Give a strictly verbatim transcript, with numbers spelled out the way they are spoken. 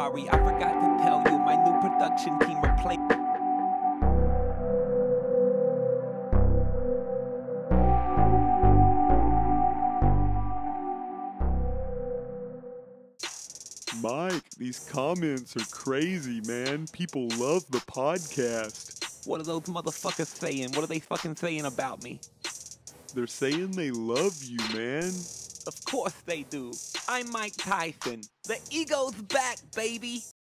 sorry, I forgot to tell you, my new production team replaced. Mike, these comments are crazy, man. People love the podcast. What are those motherfuckers saying? What are they fucking saying about me? They're saying they love you, man. Of course they do. I'm Mike Tyson. The ego's back, baby.